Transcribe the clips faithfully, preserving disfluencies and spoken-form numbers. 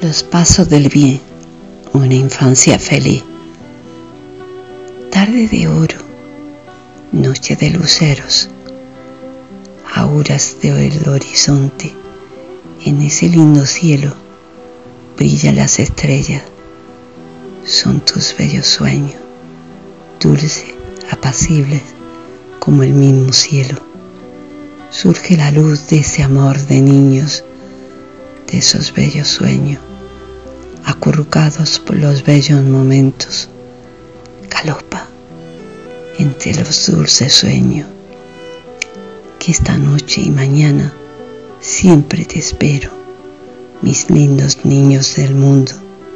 Los pasos del bien, una infancia feliz. Tarde de oro, noche de luceros, auras del horizonte. En ese lindo cielo brillan las estrellas, son tus bellos sueños, dulces, apacibles como el mismo cielo. Surge la luz de ese amor de niños, de esos bellos sueños, acurrucados por los bellos momentos. Galopa entre los dulces sueños, que esta noche y mañana siempre te espero, mis lindos niños del mundo.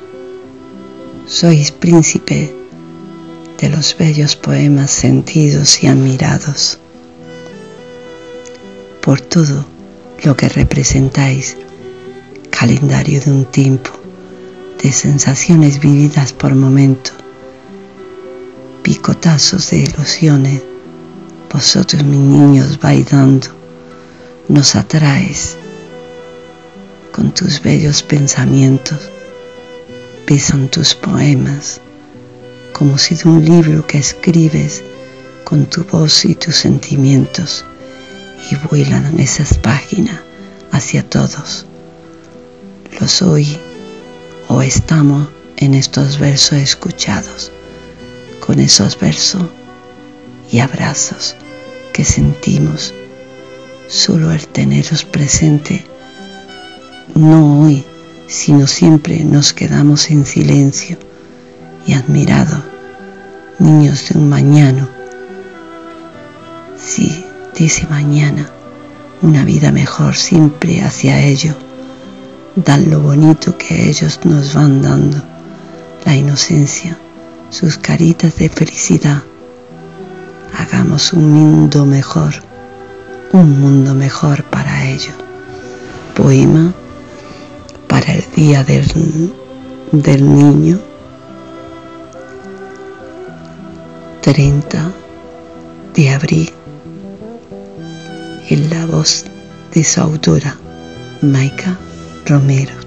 Sois príncipe de los bellos poemas sentidos y admirados, por todo lo que representáis, calendario de un tiempo, de sensaciones vividas por momentos, picotazos de ilusiones. Vosotros, mis niños, vais dando, nos atraes con tus bellos pensamientos, besan tus poemas, como si de un libro que escribes con tu voz y tus sentimientos, y vuelan esas páginas hacia todos. Los oí o estamos en estos versos escuchados, con esos versos y abrazos que sentimos solo al teneros presente. No hoy, sino siempre nos quedamos en silencio y admirados, niños de un mañana. Sí, dice mañana, una vida mejor siempre hacia ellos. Dan lo bonito que ellos nos van dando, la inocencia, sus caritas de felicidad. Hagamos un mundo mejor, un mundo mejor para ellos. Poema para el Día del, del Niño, treinta de abril, en la voz de su autora, Maika Romero.